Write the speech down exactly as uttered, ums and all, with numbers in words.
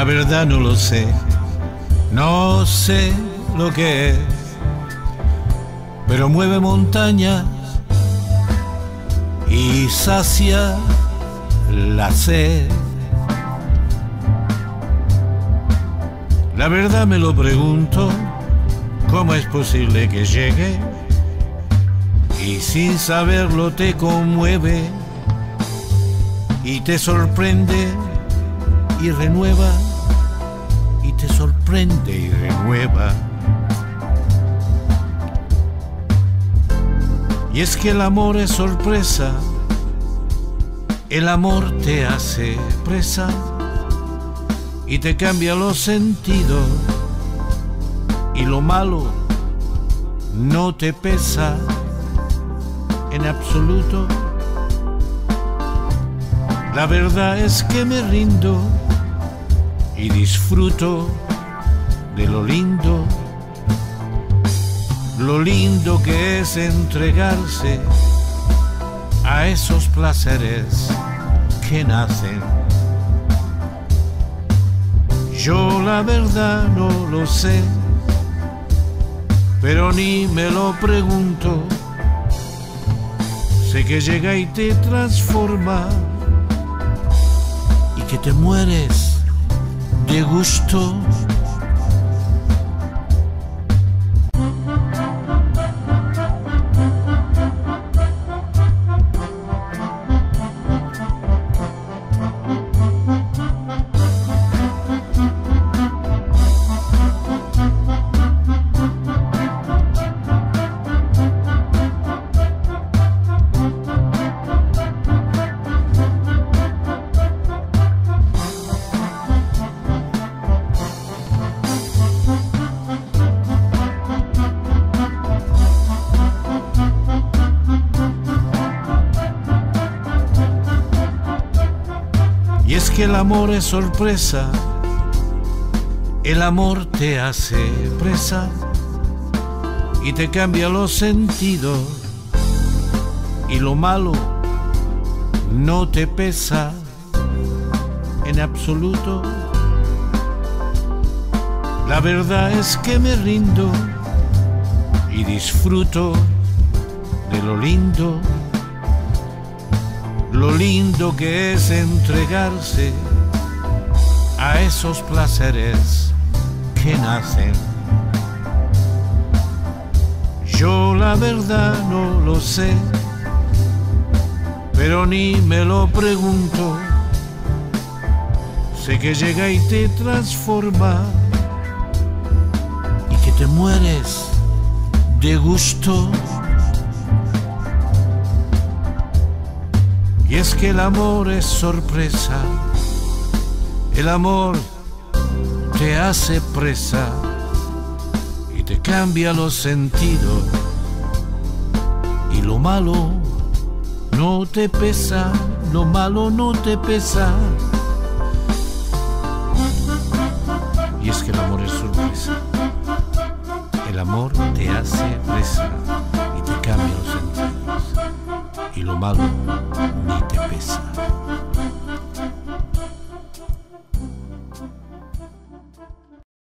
La verdad no lo sé, no sé lo que es, pero mueve montañas y sacia la sed. La verdad me lo pregunto, ¿cómo es posible que llegue y sin saberlo te conmueve y te sorprende y renueva, y te sorprende y renueva? Y es que el amor es sorpresa, el amor te hace presa y te cambia los sentidos, y lo malo no te pesa en absoluto. La verdad es que me rindo y disfruto de lo lindo, lo lindo que es entregarse a esos placeres que nacen. Yo la verdad no lo sé, pero ni me lo pregunto. Sé que llega y te transforma y que te mueres de gusto. Y es que el amor es sorpresa, el amor te hace presa y te cambia los sentidos, y lo malo no te pesa en absoluto. La verdad es que me rindo y disfruto de lo lindo, lo lindo que es entregarse a esos placeres que nacen. Yo la verdad no lo sé, pero ni me lo pregunto. Sé que llega y te transforma y que te mueres de gusto. Y es que el amor es sorpresa, el amor te hace presa y te cambia los sentidos, y lo malo no te pesa, lo malo no te pesa. Y es que el amor es sorpresa, el amor te hace presa y te cambia los sentidos, y lo malo ni te pesa.